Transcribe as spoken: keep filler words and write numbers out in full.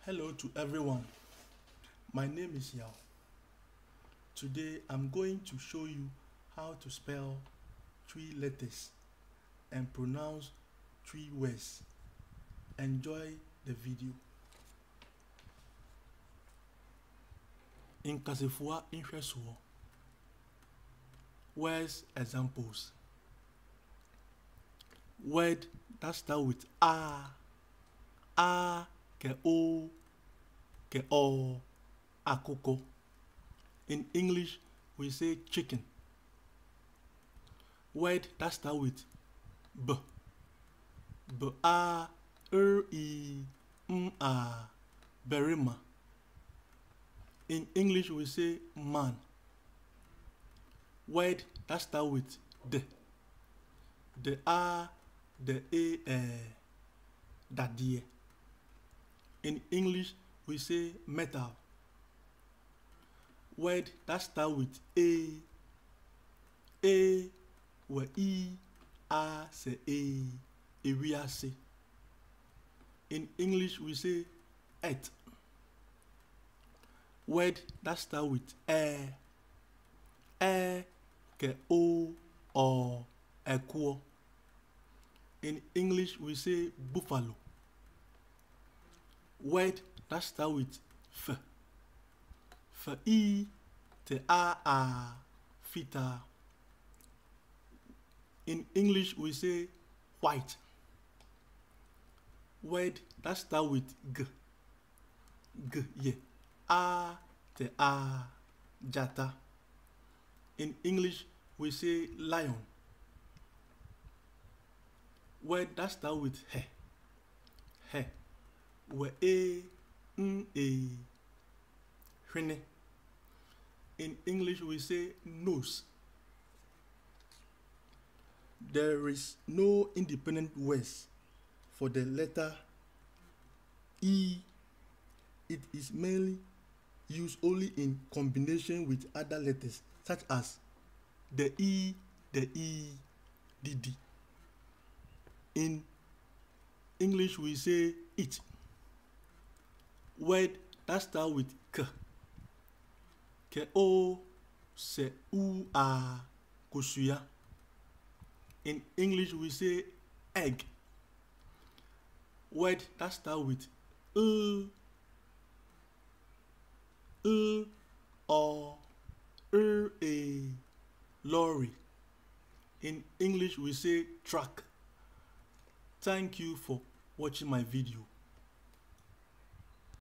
Hello to everyone. My name is Yao. Today I'm going to show you how to spell three letters and pronounce three words. Enjoy the video. Nkasefua nhwesoɔ. Words examples. Word that start with a, a, ke o, ke o, akoko. In English, we say chicken. Word that start with b, b a, er i, m a, berima. In English, we say man. Word that start with d, the a, the a, eh, dadie. In English, we say metal. Word that start with a, a, where e, a, se a, e we are say. In English, we say earth. Word that start with e, e, ke o, or equo. In English, we say buffalo. Word that start with f, f e, te a a, fita. In English, we say white. Word that start with g, g ye, a, te a, jata. In English, we say lion. Word that start with he, he, where a, n, a, hwene. In English, we say nose. There is no independent words for the letter E. It is mainly used only in combination with other letters, such as the E, the E, the D. In English, we say it. Word that start with k, ke o, se u, a, kosuya. In English, we say egg. Word that start with l, l, or er, a, lorry. In English, we say truck. Thank you for watching my video.